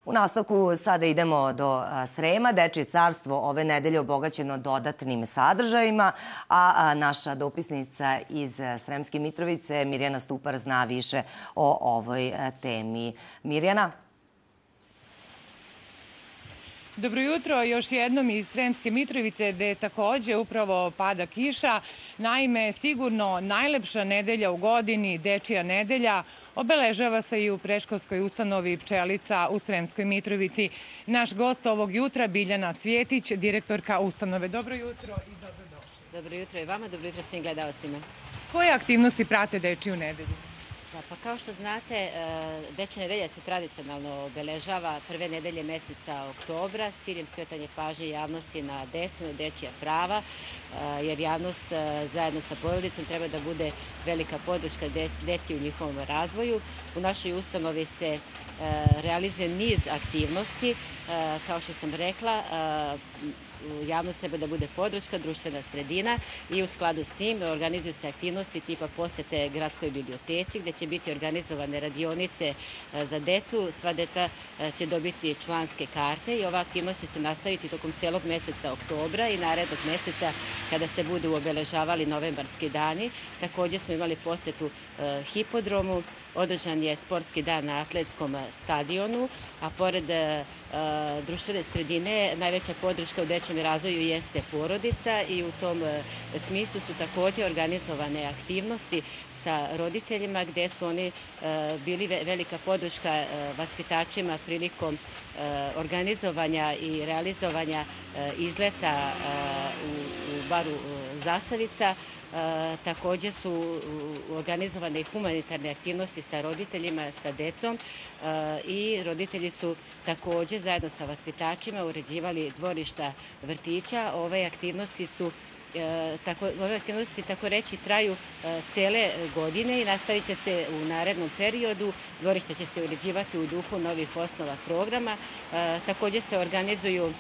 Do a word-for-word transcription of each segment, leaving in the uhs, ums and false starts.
U nastavku sada idemo do Srema. Dečije carstvo ove nedelje obogaćeno dodatnim sadržajima, a naša dopisnica iz Sremske Mitrovice, Mirjana Stupar, zna više o ovoj temi. Mirjana? Dobro jutro, još jednom iz Sremske Mitrovice, gde takođe upravo pada kiša. Naime, sigurno najlepša nedelja u godini, Dečija nedelja, obeležava se i u predškolskoj ustanovi Pčelica u Sremskoj Mitrovici. Naš gost ovog jutra, Biljana Cvjetić, direktorka ustanove. Dobro jutro i dobrodošli. Dobro jutro i vama, dobro jutro svim gledalcima. Koje aktivnosti prate Dečiju nedelju? Pa kao što znate, Dečija nedelja se tradicionalno obeležava prve nedelje meseca oktobra s ciljem skretanja pažnje javnosti na decu, na dečija prava, jer javnost zajedno sa porodicom treba da bude velika podrška deci u njihovom razvoju. U našoj ustanovi se realizuje niz aktivnosti. Kao što sam rekla, javnost treba da bude podrška, društvena sredina i u skladu s tim organizuju se aktivnosti tipa posete gradskoj biblioteci gde će biti organizovane radionice za decu. Sva deca će dobiti članske karte i ova aktivnost će se nastaviti tokom celog meseca oktobra i narednog meseca kada se budu obeležavali novembarski dani. Takođe smo imali posetu hipodromu, održan je sportski dan na atletskom stadionu, a pored društvene sredine najveća podrška u dečijem razvoju jeste porodica i u tom smislu su takođe organizovane aktivnosti sa roditeljima gde su oni bili velika podrška vaspitačima prilikom organizovanja i realizovanja izleta u baru Zasavica. Takođe su organizovane i humanitarne aktivnosti sa roditeljima, sa decom i roditelji su takođe zajedno sa vaspitačima uređivali dvorišta vrtića. Ove aktivnosti su Ove aktivnosti, tako reći, traju cele godine i nastavit će se u narednom periodu. Dvorišta će se uređivati u duhu novih osnova programa. Takođe se organizuju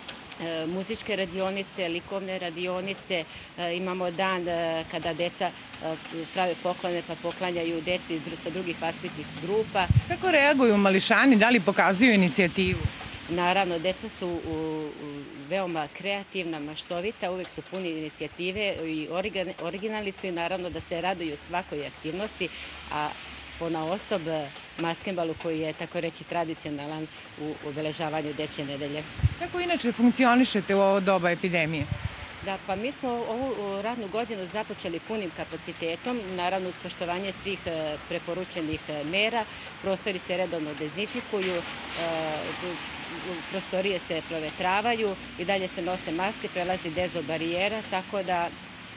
muzičke radionice, likovne radionice. Imamo dan kada deca prave poklone pa poklanjaju deci sa drugih vaspitnih grupa. Kako reaguju mališani? Da li pokazuju inicijativu? Naravno, deca su veoma kreativna, maštovita, uvek su puni inicijative i originalni su i naravno da se raduju svakoj aktivnosti, a ponaosob maskembalu koji je, tako reći, tradicionalan u obeležavanju Dečije nedelje. Kako inače funkcionišete u ovo doba epidemije? Da, pa mi smo ovu radnu godinu započeli punim kapacitetom, naravno uz poštovanje svih preporučenih mera. Prostori se redovno dezinfikuju, prostorije se provetravaju i dalje se nose maske, prelazi dezobarijera, tako da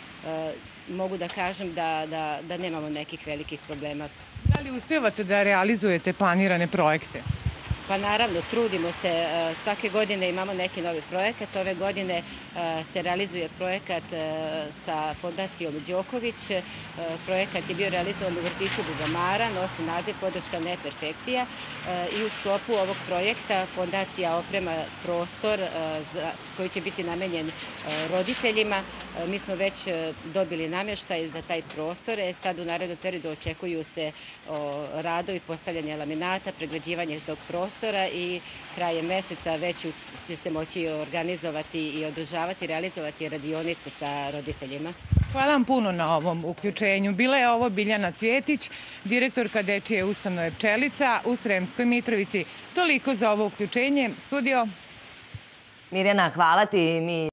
mogu da kažem da nemamo nekih velikih problema. Da li uspevate da realizujete planirane projekte? Pa naravno, trudimo se. Svake godine imamo neki novi projekat. Ove godine se realizuje projekat sa Fondacijom Đoković. Projekat je bio realizovan u vrtiću Bubamara, nosi naziv Podrška neperfekcija i u sklopu ovog projekta Fondacija oprema prostor koji će biti namenjen roditeljima. Mi smo već dobili namještaj za taj prostor. Sad u narednom periodu očekuju se radovi, postavljanje laminata, pregrađivanje tog prostora i krajem meseca već će se moći organizovati i održavati, realizovati radionice sa roditeljima. Hvala vam puno na ovom uključenju. Bila je ovo Biljana Cvjetić, direktorka Dečije ustanove Pčelica u Sremskoj Mitrovici. Toliko za ovo uključenje. Studio. Mirjana, hvala ti. Mi